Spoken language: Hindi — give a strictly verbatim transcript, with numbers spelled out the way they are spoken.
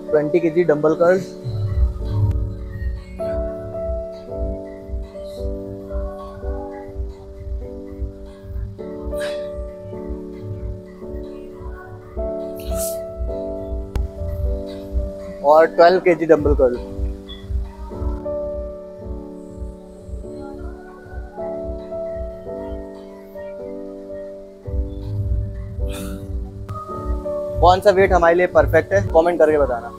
ट्वेंटी केजी डंबल कर्ल्स, और ट्वेल्व केजी डंबल कर्ल। कौन सा वेट हमारे लिए परफेक्ट है, कमेंट करके बताना।